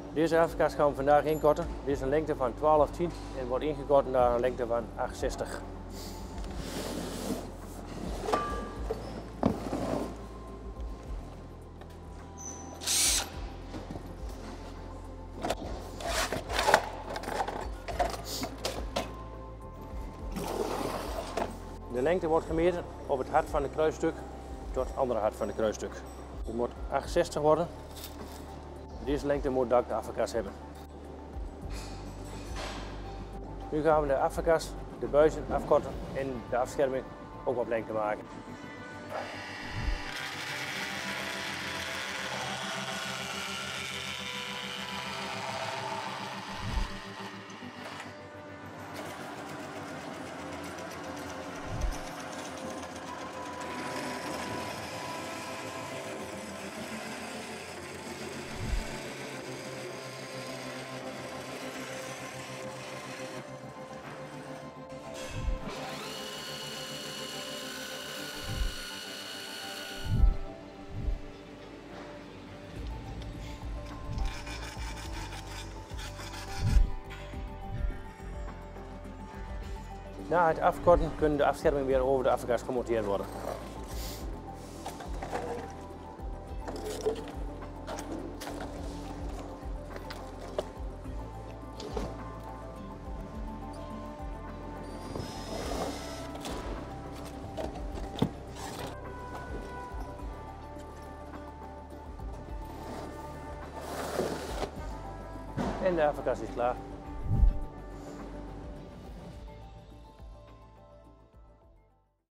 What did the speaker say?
Deze Aftakas gaan we vandaag inkorten. Dit is een lengte van 12,10 en wordt ingekort naar een lengte van 8,60. De lengte wordt gemeten op het hart van het kruisstuk tot het andere hart van het kruisstuk. Het moet 8,60 worden. Deze lengte moet de Aftakas hebben. Nu gaan we de Aftakas, de buizen afkorten en de afscherming ook op lengte maken. Na het afkorten kunnen de afschermingen weer over de Aftakas gemonteerd worden. En de Aftakas is klaar.